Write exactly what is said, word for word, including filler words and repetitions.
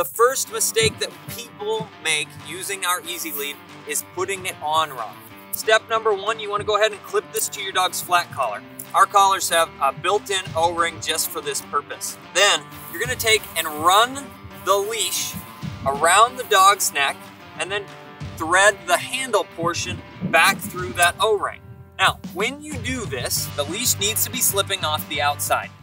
The first mistake that people make using our Easy Lead is putting it on wrong. Step number one, you want to go ahead and clip this to your dog's flat collar. Our collars have a built-in O-ring just for this purpose. Then you're going to take and run the leash around the dog's neck and then thread the handle portion back through that O-ring. Now, when you do this, the leash needs to be slipping off the outside.